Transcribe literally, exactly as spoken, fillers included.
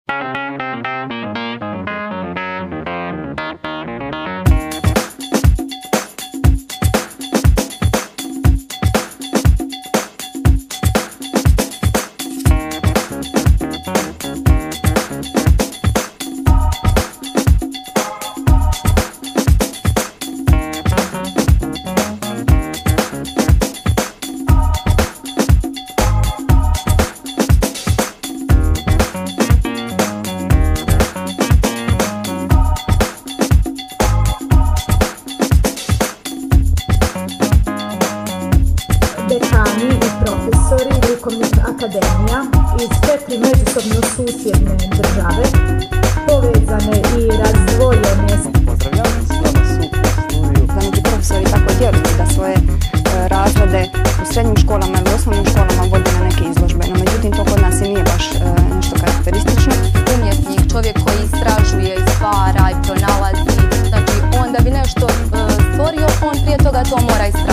Dekani i profesori likovnih akademija iz četiri međusobno susjedne države, povezane i razdvojene. Pozdravljam, s vama su u studiju. Da neki profesori tako djeluju da svoje e, razrede u srednjim školama ili osnovnim školama vode na neke izložbe, no međutim to kod nas i nije baš e, nešto karakteristično. Umjetnik, čovjek koji istražuje, stvara i pronalazi, znači on da bi nešto e, stvorio, on prije toga to mora istražiti.